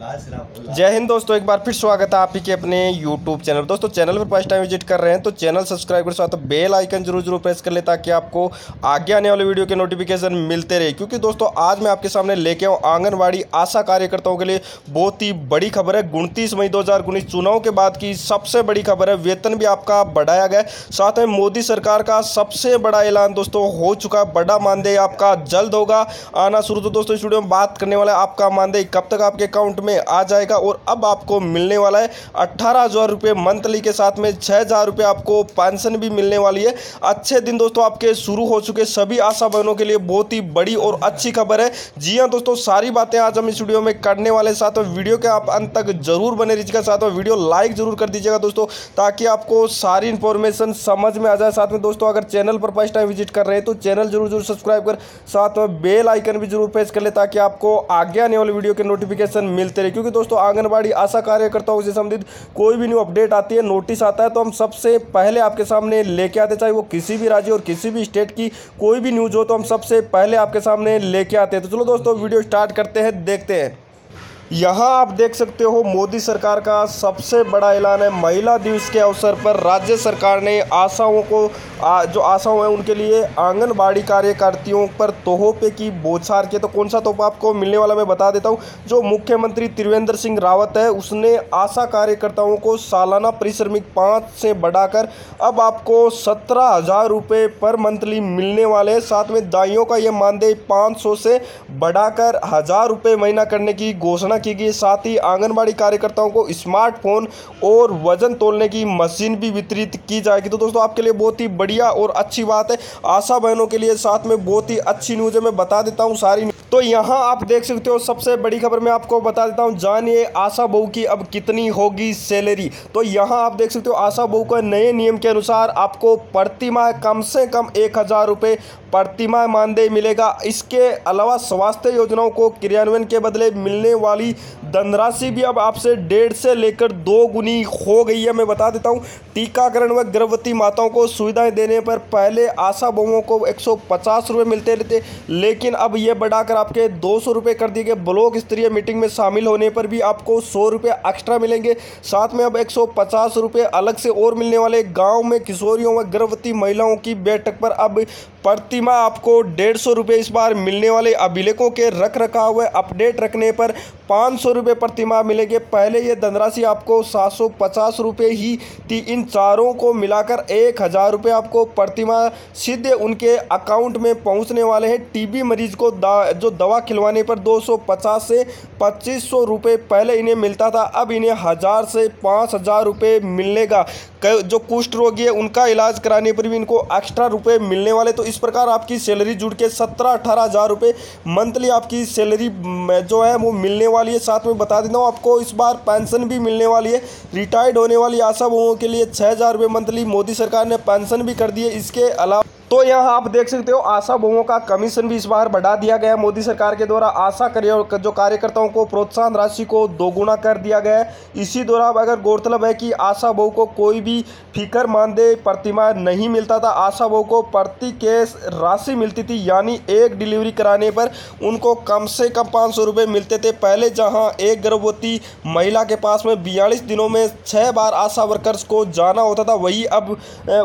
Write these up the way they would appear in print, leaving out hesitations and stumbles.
जय हिंद दोस्तों, एक बार फिर स्वागत है आप ही के अपने YouTube चैनल। दोस्तों चैनल पर फर्स्ट टाइम विजिट कर रहे हैं तो चैनल सब्सक्राइब कर साथ बेल आइकन जरूर प्रेस कर ले ताकि आपको आगे आने वाले वीडियो के नोटिफिकेशन मिलते रहे। क्योंकि दोस्तों आज मैं आपके सामने लेके आऊँ आंगनबाड़ी आशा कार्यकर्ताओं के लिए बहुत ही बड़ी खबर है। 29 मई 2019 चुनाव के बाद की सबसे बड़ी खबर है। वेतन भी आपका बढ़ाया गया, साथ में मोदी सरकार का सबसे बड़ा ऐलान दोस्तों हो चुका। बड़ा मानदेय आपका जल्द होगा आना शुरू। तो दोस्तों इस वीडियो में बात करने वाला है आपका मानदेय कब तक आपके अकाउंट में आ जाएगा और अब आपको मिलने वाला है 18,000 रुपये मंथली के साथ में 6,000 रुपये आपको पेंशन भी मिलने वाली है। अच्छे दिन दोस्तों आपके शुरू हो चुके। सभी आशा बहनों के लिए बहुत ही बड़ी और अच्छी खबर है। जी हाँ दोस्तों, सारी बातें आज हम इस वीडियो में करने वाले। साथ में वीडियो के आप अंत तक जरूर बने रहिएगा। साथ में वीडियो लाइक जरूर कर दीजिएगा दोस्तों ताकि आपको सारी इंफॉर्मेशन समझ में आ जाए। साथ में दोस्तों अगर चैनल पर फर्स्ट टाइम विजिट कर रहे हैं तो चैनल जरूर सब्सक्राइब कर साथ में बेल आइकन भी जरूर प्रेस कर ले ताकि आपको आगे आने वाले वीडियो के नोटिफिकेशन मिलते रहे। क्योंकि दोस्तों आंगनबाड़ी आशा कार्यकर्ताओं से संबंधित कोई भी न्यू अपडेट आती है, नोटिस आता है तो हम सबसे पहले आपके सामने लेके आते। चाहे वो किसी भी राज्य और किसी भी स्टेट की कोई भी न्यूज़ हो तो हम सबसे पहले आपके सामने लेके आते हैं। तो चलो दोस्तों वीडियो स्टार्ट करते हैं, देखते हैं। यहाँ आप देख सकते हो मोदी सरकार का सबसे बड़ा ऐलान है। महिला दिवस के अवसर पर राज्य सरकार ने आशाओं को जो आशाओं हैं उनके लिए आंगनबाड़ी कार्यकर्तियों पर तोहफे की बौछार की। तो कौन सा तोहफा आपको मिलने वाला मैं बता देता हूँ। जो मुख्यमंत्री त्रिवेंद्र सिंह रावत है उसने आशा कार्यकर्ताओं को सालाना पारिश्रमिक 5 से बढ़ाकर अब आपको 17,000 रुपये पर मंथली मिलने वाले। साथ में दाइयों का यह मानदेय 500 से बढ़ाकर 1,000 रुपये महीना करने की घोषणा की गई। साथ ही आंगनबाड़ी कार्यकर्ताओं को स्मार्टफोन और वजन तोलने की मशीन भी वितरित की जाएगी। तो दोस्तों आपके लिए बहुत ही बढ़िया और अच्छी बात है, आशा बहनों के लिए साथ में बहुत ही अच्छी न्यूज़ है। मैं बता देता हूं सारी। तो यहाँ आप देख सकते हो सबसे बड़ी खबर मैं आपको बता देता हूं। जानिए आशा बहू की अब कितनी होगी सैलरी। तो यहाँ आप देख सकते हो आशा बहू का नए नियम के अनुसार आपको प्रति माह कम से कम 1,000 रुपये प्रति माह मानदेय मिलेगा। इसके अलावा स्वास्थ्य योजनाओं को क्रियान्वयन के बदले मिलने वाली धनराशि भी अब आपसे 1.5 से लेकर 2 गुनी हो गई है। मैं बता देता हूं, टीकाकरण व गर्भवती माताओं को सुविधाएं देने पर पहले आशा बहुओं को 150 रुपये मिलते थे, लेकिन अब ये बढ़ाकर आपके 200 रुपये कर दिए गए। ब्लॉक स्तरीय मीटिंग में शामिल होने पर भी आपको 100 रुपये एक्स्ट्रा मिलेंगे। साथ में अब 150 रुपये अलग से और मिलने वाले। गाँव में किशोरियों व गर्भवती महिलाओं की बैठक पर अब प्रति माह आपको 150 रुपये इस बार मिलने वाले। अभिलेखों के रख रखाव व अपडेट रखने पर 500 रुपये प्रति माह मिलेंगे। पहले ये धनराशि आपको 750 रुपये ही थी। इन चारों को मिलाकर 1,000 रुपये आपको प्रति माह सीधे उनके अकाउंट में पहुंचने वाले हैं। टीबी मरीज को जो दवा खिलवाने पर 250 से 2,500 रुपये पहले इन्हें मिलता था, अब इन्हें 1,000 से 5,000 रुपये मिलेगा। जो कुष्ठ रोगी है उनका इलाज कराने पर भी इनको एक्स्ट्रा रुपये मिलने वाले। तो इस प्रकार आपकी सैलरी जुड़ के 17-18 हज़ार रुपये मंथली आपकी सैलरी जो है वो मिलने वाली है। साथ में बता देता हूँ आपको इस बार पेंशन भी मिलने वाली है। रिटायर्ड होने वाली आशा बहुओं के लिए 6,000 रुपये मंथली मोदी सरकार ने पेंशन भी कर दी है। इसके अलावा तो यहाँ आप देख सकते हो आशा बहुओं का कमीशन भी इस बार बढ़ा दिया गया है मोदी सरकार के द्वारा। आशा जो कार्यकर्ताओं को प्रोत्साहन राशि को 2 गुना कर दिया गया है। इसी दौरान अगर गौरतलब है कि आशा बहु को कोई भी फिकर मानदेय प्रतिमाह नहीं मिलता था। आशा बहु को प्रति केस राशि मिलती थी, यानी एक डिलीवरी कराने पर उनको कम से कम 500 रुपये मिलते थे। पहले जहाँ एक गर्भवती महिला के पास में 42 दिनों में 6 बार आशा वर्कर्स को जाना होता था, वही अब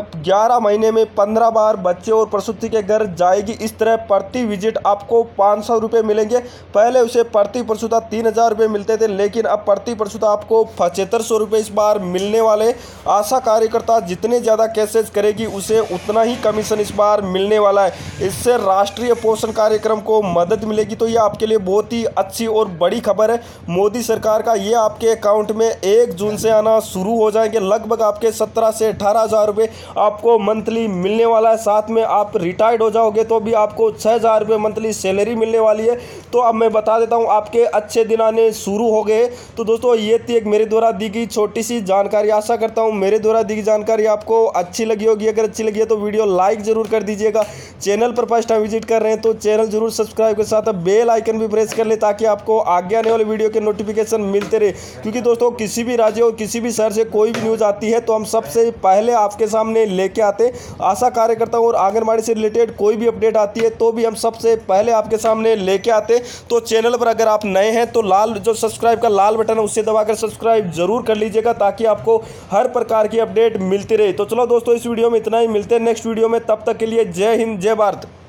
11 महीने में 15 बार बच्चे और प्रसूति के घर जाएगी। इस तरह प्रति विजिट आपको 500 रुपये मिलेंगे। पहले उसे प्रति प्रसूता 3,000 रुपये मिलते थे, लेकिन अब प्रति प्रसूता आपको 7,500 रुपये इस बार मिलने वाले। आशा कार्यकर्ता जितने ज़्यादा केसेस करेगी उसे उतना ही कमीशन इस बार मिलने वाला है। इससे राष्ट्रीय पोषण कार्यक्रम को मदद मिलेगी। तो ये आपके लिए बहुत ही अच्छी और बड़ी खबर है मोदी सरकार का। ये आपके अकाउंट में 1 जून से आना शुरू हो जाएंगे। लगभग आपके 17 से 18 हज़ार रुपये आपको मंथली मिलने वाला है। साथ में आप रिटायर्ड हो जाओगे तो भी आपको 6,000 रुपये मंथली सैलरी मिलने वाली है। तो अब मैं बता देता हूं आपके अच्छे दिन आने शुरू हो गए। तो दोस्तों ये थी एक मेरे द्वारा दी गई छोटी सी जानकारी। आशा करता हूं मेरे द्वारा दी गई जानकारी आपको अच्छी लगी होगी। अगर अच्छी लगी है तो वीडियो लाइक जरूर कर दीजिएगा। चैनल पर फर्स्ट टाइम विजिट कर रहे हैं तो चैनल जरूर सब्सक्राइब के साथ बेल आइकन भी प्रेस कर ले ताकि आपको आगे आने वाले वीडियो के नोटिफिकेशन मिलते रहे। क्योंकि दोस्तों किसी भी राज्य और किसी भी शहर से कोई भी न्यूज़ आती है तो हम सबसे पहले आपके सामने लेके आते। आशा कार्यकर्ताओं और आंगनबाड़ी से रिलेटेड कोई भी अपडेट आती है तो भी हम सबसे पहले आपके सामने लेके आते। तो चैनल पर अगर आप नए हैं तो लाल जो सब्सक्राइब का लाल बटन है उससे दबाकर सब्सक्राइब जरूर कर लीजिएगा, ताकि आपको हर प्रकार की अपडेट मिलती रहे। तो चलो दोस्तों, इस वीडियो में इतना ही, मिलते हैं नेक्स्ट वीडियो में। तब तक के लिए जय हिंद, जय भारत।